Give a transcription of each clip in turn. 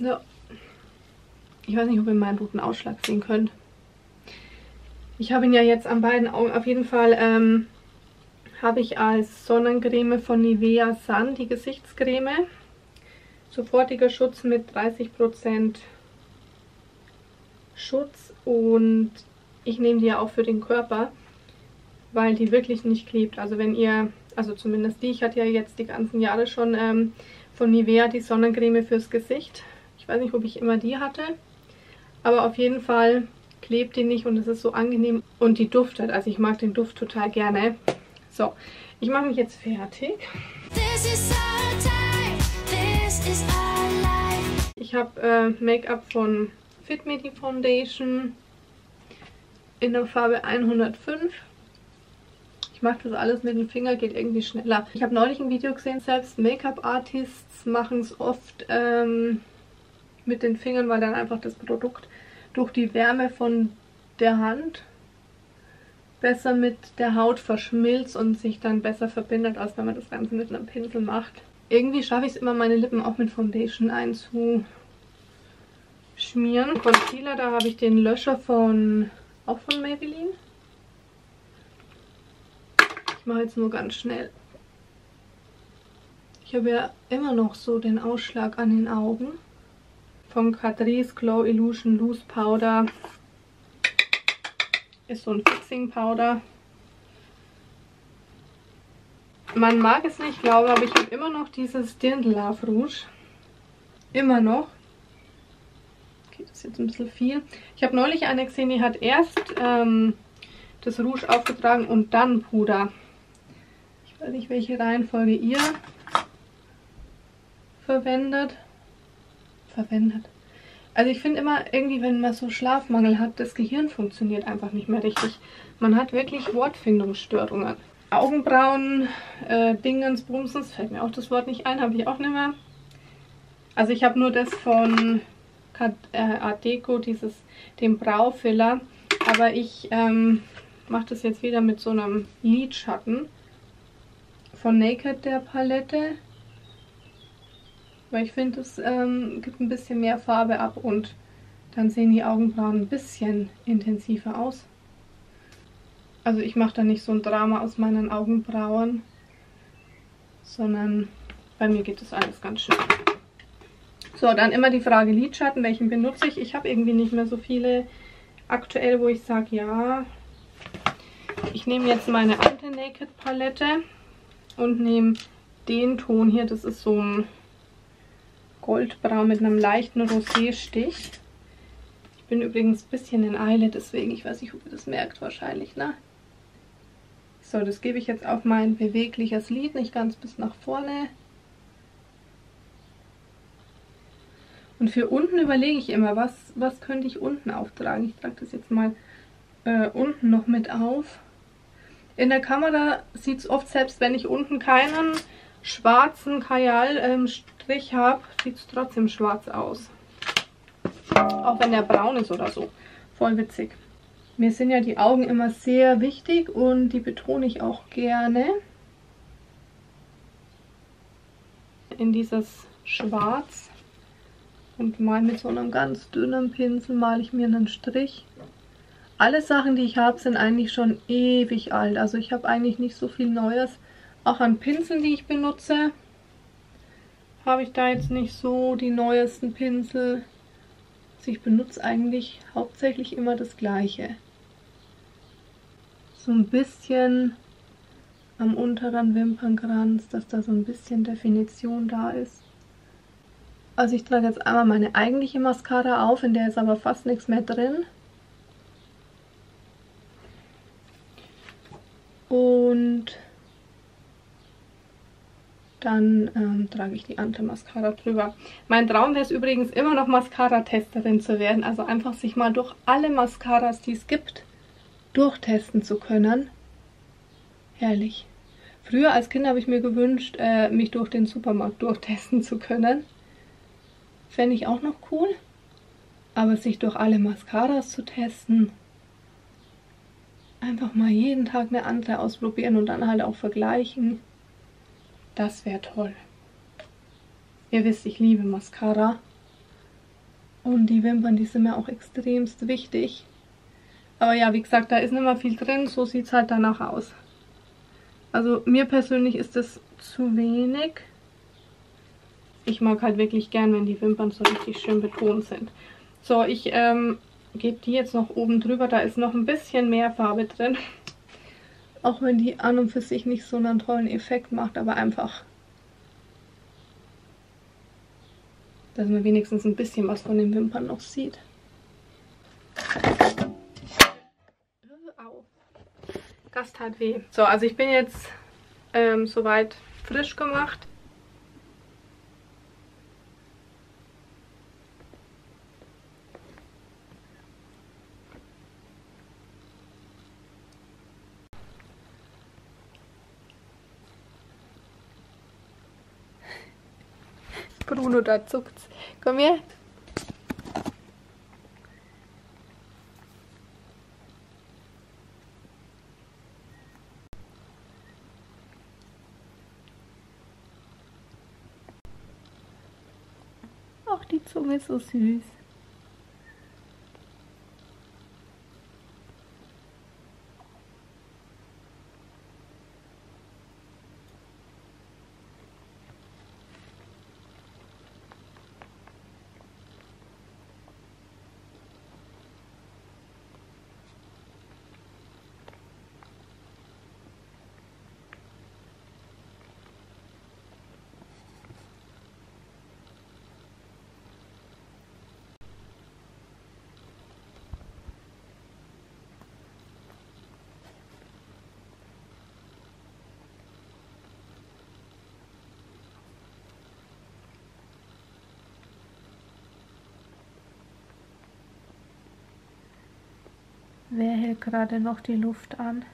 Ja. Ich weiß nicht, ob ihr meinen roten Ausschlag sehen könnt. Ich habe ihn ja jetzt an beiden Augen. Auf jeden Fall habe ich als Sonnencreme von Nivea Sun die Gesichtscreme. Sofortiger Schutz mit 30% Schutz. Und ich nehme die ja auch für den Körper, weil die wirklich nicht klebt. Also wenn ihr, also zumindest die, ich hatte ja jetzt die ganzen Jahre schon von Nivea die Sonnencreme fürs Gesicht. Ich weiß nicht, ob ich immer die hatte, aber auf jeden Fall klebt die nicht und es ist so angenehm und die duftet. Also ich mag den Duft total gerne. So, ich mache mich jetzt fertig. Ich habe Make-up von Fit Me, die Foundation in der Farbe 105. Ich mache das alles mit dem Finger, geht irgendwie schneller. Ich habe neulich ein Video gesehen, selbst Make-up-Artists machen es oft mit den Fingern, weil dann einfach das Produkt durch die Wärme von der Hand besser mit der Haut verschmilzt und sich dann besser verbindet, als wenn man das Ganze mit einem Pinsel macht. Irgendwie schaffe ich es immer, meine Lippen auch mit Foundation einzuschmieren. Concealer, da habe ich den Löscher auch von Maybelline. Ich mache jetzt nur ganz schnell. Ich habe ja immer noch so den Ausschlag an den Augen. Von Catrice Glow Illusion Loose Powder. Ist so ein Fixing Powder. Man mag es nicht glauben, aber ich habe immer noch dieses Dirndl Love Rouge. Immer noch. Okay, das ist jetzt ein bisschen viel. Ich habe neulich eine gesehen, die hat erst das Rouge aufgetragen und dann Puder. Ich weiß nicht, welche Reihenfolge ihr verwendet. Also ich finde immer irgendwie, wenn man so Schlafmangel hat, das Gehirn funktioniert einfach nicht mehr richtig. Man hat wirklich Wortfindungsstörungen. Augenbrauen, Dingens, Bumsens, fällt mir auch das Wort nicht ein, habe ich auch nicht mehr. Also ich habe nur das von Art Deco, den Braufiller. Aber ich mache das jetzt wieder mit so einem Lidschatten von Naked, der Palette. Weil ich finde, es gibt ein bisschen mehr Farbe ab und dann sehen die Augenbrauen ein bisschen intensiver aus. Also ich mache da nicht so ein Drama aus meinen Augenbrauen, sondern bei mir geht das alles ganz schnell. So, dann immer die Frage Lidschatten, welchen benutze ich? Ich habe irgendwie nicht mehr so viele aktuell, wo ich sage, ja, ich nehme jetzt meine alte Naked Palette und nehme den Ton hier, das ist so ein Goldbraun mit einem leichten Rosé-Stich. Ich bin übrigens ein bisschen in Eile, deswegen, ich weiß nicht, ob ihr das merkt, wahrscheinlich, ne? So, das gebe ich jetzt auf mein bewegliches Lid, nicht ganz bis nach vorne. Und für unten überlege ich immer, was könnte ich unten auftragen. Ich trage das jetzt mal unten noch mit auf. In der Kamera sieht es oft, selbst wenn ich unten keinen schwarzen Kajal-Strich habe, sieht es trotzdem schwarz aus. Auch wenn der braun ist oder so. Voll witzig. Mir sind ja die Augen immer sehr wichtig und die betone ich auch gerne. In dieses Schwarz. Und mal mit so einem ganz dünnen Pinsel male ich mir einen Strich. Alle Sachen, die ich habe, sind eigentlich schon ewig alt. Also ich habe eigentlich nicht so viel Neues. Auch an Pinseln, die ich benutze, habe ich da jetzt nicht so die neuesten Pinsel. Also ich benutze eigentlich hauptsächlich immer das Gleiche. So ein bisschen am unteren Wimpernkranz, dass da so ein bisschen Definition da ist. Also ich trage jetzt einmal meine eigentliche Mascara auf, in der ist aber fast nichts mehr drin. Und dann trage ich die andere Mascara drüber. Mein Traum wäre es übrigens immer noch, Mascara-Testerin zu werden. Also einfach sich mal durch alle Mascaras, die es gibt, durchtesten zu können. Herrlich. Früher als Kind habe ich mir gewünscht, mich durch den Supermarkt durchtesten zu können. Fände ich auch noch cool. Aber sich durch alle Mascaras zu testen, einfach mal jeden Tag eine andere ausprobieren und dann halt auch vergleichen. Das wäre toll. Ihr wisst, ich liebe Mascara. Und die Wimpern, die sind mir auch extremst wichtig. Aber ja, wie gesagt, da ist nicht mehr viel drin, so sieht es halt danach aus. Also mir persönlich ist das zu wenig. Ich mag halt wirklich gern, wenn die Wimpern so richtig schön betont sind. So, ich gebe die jetzt noch oben drüber, da ist noch ein bisschen mehr Farbe drin. Auch wenn die an und für sich nicht so einen tollen Effekt macht, aber einfach, dass man wenigstens ein bisschen was von den Wimpern noch sieht. Au. Das tat weh. So, also ich bin jetzt soweit frisch gemacht. Bruno, da zuckt's. Komm her. Ach, die Zunge ist so süß. Wer hält gerade noch die Luft an?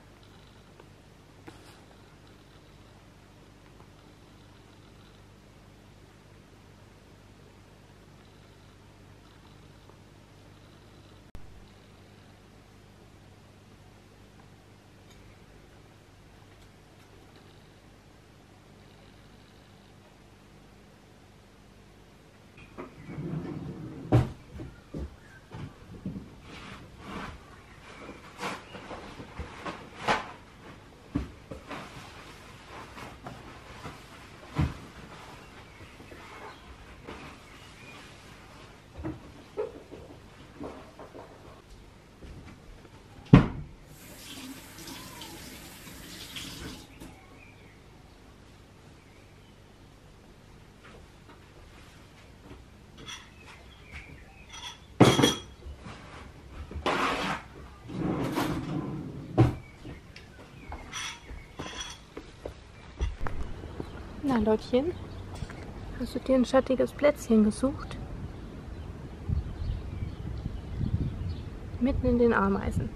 Na, Lottchen, hast du dir ein schattiges Plätzchen gesucht? Mitten in den Ameisen.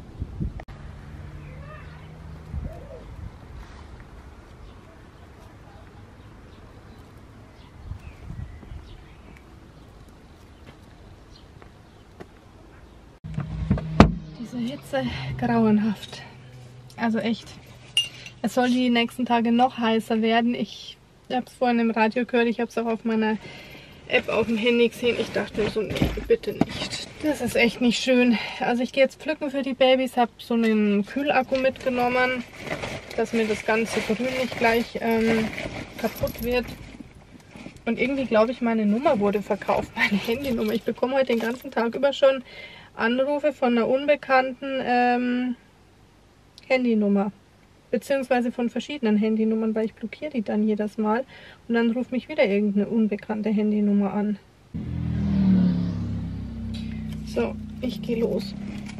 Diese Hitze, grauenhaft. Also echt. Es soll die nächsten Tage noch heißer werden. Ich habe es vorhin im Radio gehört, ich habe es auch auf meiner App auf dem Handy gesehen. Ich dachte mir so, nee, bitte nicht. Das ist echt nicht schön. Also ich gehe jetzt pflücken für die Babys, habe so einen Kühlakku mitgenommen, dass mir das ganze Grün nicht gleich kaputt wird. Und irgendwie glaube ich, meine Nummer wurde verkauft, meine Handynummer. Ich bekomme heute den ganzen Tag über schon Anrufe von einer unbekannten Handynummer. Beziehungsweise von verschiedenen Handynummern, weil ich blockiere die dann jedes Mal. Und dann ruft mich wieder irgendeine unbekannte Handynummer an. So, ich gehe los.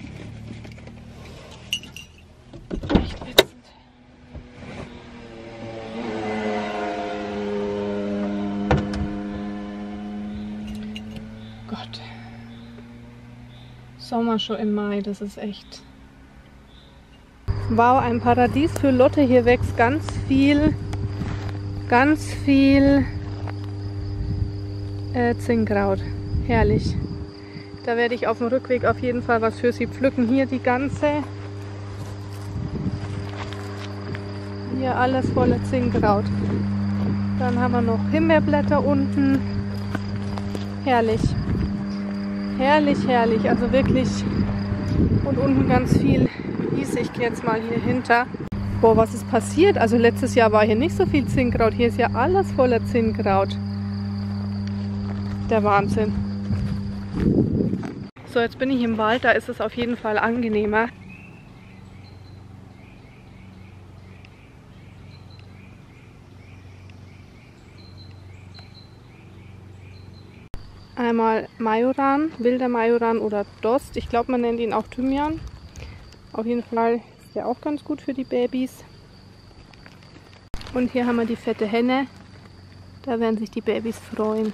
Echt ätzend. Gott. Sommer schon im Mai, das ist echt... Wow, ein Paradies für Lotte. Hier wächst ganz viel Zinnkraut. Herrlich. Da werde ich auf dem Rückweg auf jeden Fall was für sie pflücken. Hier die ganze, hier alles voller Zinnkraut. Dann haben wir noch Himbeerblätter unten. Herrlich. Herrlich, herrlich, also wirklich. Und unten ganz viel Wiese. Ich gehe jetzt mal hier hinter. Boah, was ist passiert? Also letztes Jahr war hier nicht so viel Zinnkraut. Hier ist ja alles voller Zinnkraut. Der Wahnsinn. So, jetzt bin ich im Wald. Da ist es auf jeden Fall angenehmer. Einmal Majoran, wilder Majoran oder Dost. Ich glaube, man nennt ihn auch Thymian. Auf jeden Fall ist der auch ganz gut für die Babys. Und hier haben wir die fette Henne. Da werden sich die Babys freuen.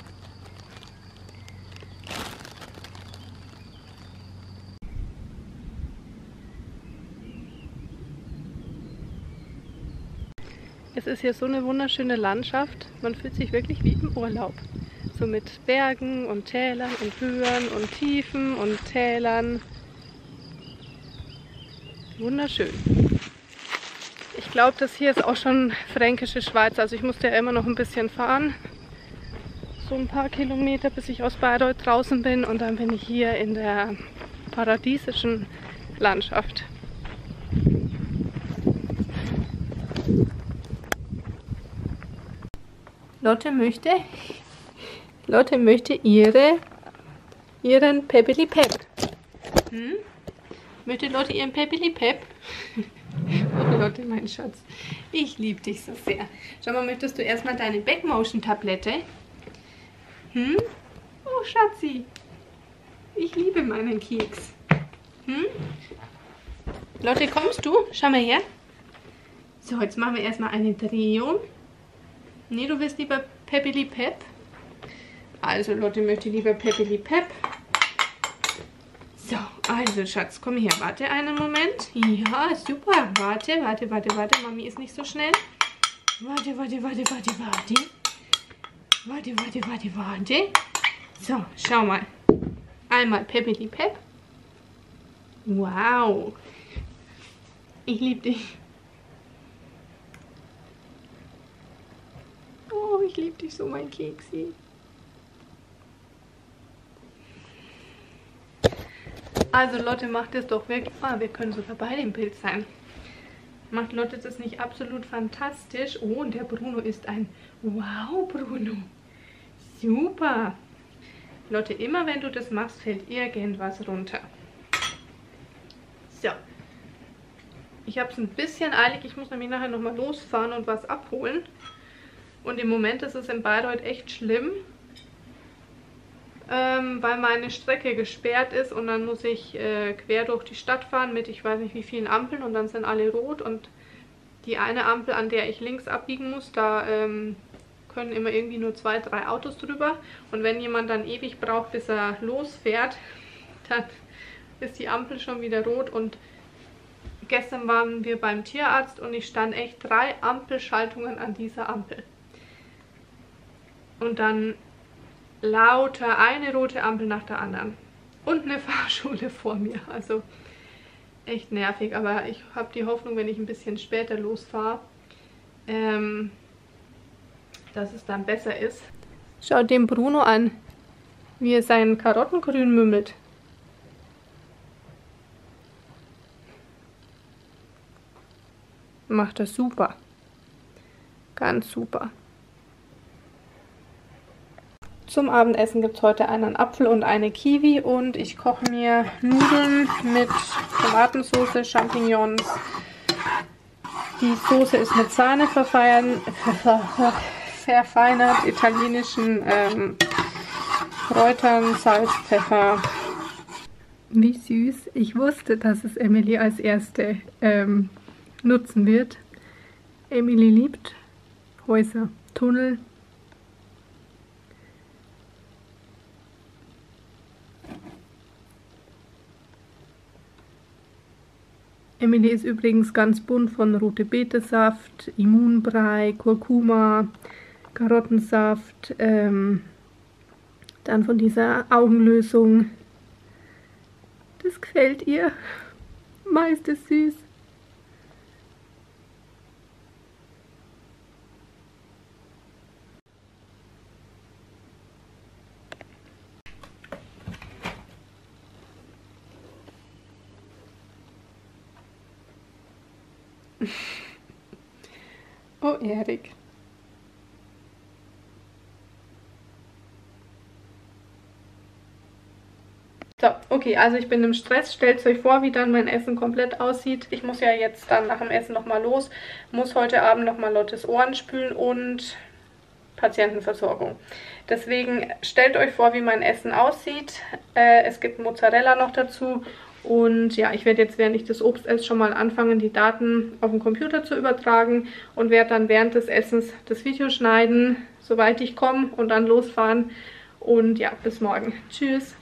Es ist hier so eine wunderschöne Landschaft. Man fühlt sich wirklich wie im Urlaub. So mit Bergen und Tälern und Höhen und Tiefen und Tälern. Wunderschön. Ich glaube, das hier ist auch schon Fränkische Schweiz. Also ich musste ja immer noch ein bisschen fahren. So ein paar Kilometer, bis ich aus Bayreuth draußen bin. Und dann bin ich hier in der paradiesischen Landschaft. Lotte möchte ihren Peppeli-Pep. Möchte Lotte ihren Peppeli-Pep? Oh Lotte, mein Schatz, ich liebe dich so sehr. Schau mal, möchtest du erstmal deine Backmotion-Tablette? Oh Schatzi, ich liebe meinen Keks. Lotte, kommst du? Schau mal her. So, jetzt machen wir erstmal eine Drehung. Nee, du willst lieber Peppeli-Pep? Also Lotte möchte lieber Peppeli-Pep. So, also Schatz, komm her, warte einen Moment. Ja, super, warte, Mami ist nicht so schnell. Warte. So, schau mal. Einmal Peppeli-Pep. Wow. Ich liebe dich. Oh, ich liebe dich so, mein Keksi. Also Lotte macht es doch wirklich... Ah, wir können sogar beide im Bild sein. Macht Lotte das nicht absolut fantastisch? Oh, und der Bruno ist ein... Wow, Bruno. Super. Lotte, immer wenn du das machst, fällt irgendwas runter. So. Ich habe es ein bisschen eilig. Ich muss nämlich nachher nochmal losfahren und was abholen. Und im Moment ist es in Bayreuth echt schlimm, weil meine Strecke gesperrt ist und dann muss ich quer durch die Stadt fahren mit ich weiß nicht wie vielen Ampeln und dann sind alle rot und die eine Ampel, an der ich links abbiegen muss, da können immer irgendwie nur 2, 3 Autos drüber und wenn jemand dann ewig braucht, bis er losfährt, dann ist die Ampel schon wieder rot und gestern waren wir beim Tierarzt und ich stand echt 3 Ampelschaltungen an dieser Ampel. Und dann lauter eine rote Ampel nach der anderen. Und eine Fahrschule vor mir. Also echt nervig. Aber ich habe die Hoffnung, wenn ich ein bisschen später losfahre, dass es dann besser ist. Schaut den Bruno an, wie er seinen Karottengrün mümmelt. Macht das super. Ganz super. Zum Abendessen gibt es heute einen Apfel und eine Kiwi und ich koche mir Nudeln mit Tomatensauce, Champignons. Die Soße ist mit Sahne verfeinert, italienischen Kräutern, Salz, Pfeffer. Wie süß. Ich wusste, dass es Emily als erste nutzen wird. Emily liebt Häuser, Tunnel. Emily ist übrigens ganz bunt von rote Betesaft, Immunbrei, Kurkuma, Karottensaft, dann von dieser Augenlösung. Das gefällt ihr. Meist ist süß. Oh, Erik. So, okay, also ich bin im Stress. Stellt euch vor, wie dann mein Essen komplett aussieht. Ich muss ja jetzt dann nach dem Essen nochmal los. Muss heute Abend nochmal Lottes Ohren spülen und Patientenversorgung. Deswegen stellt euch vor, wie mein Essen aussieht. Es gibt Mozzarella noch dazu. Und ja, ich werde jetzt, während ich das Obst esse, schon mal anfangen, die Daten auf den Computer zu übertragen und werde dann während des Essens das Video schneiden, soweit ich komme und dann losfahren. Und ja, bis morgen. Tschüss!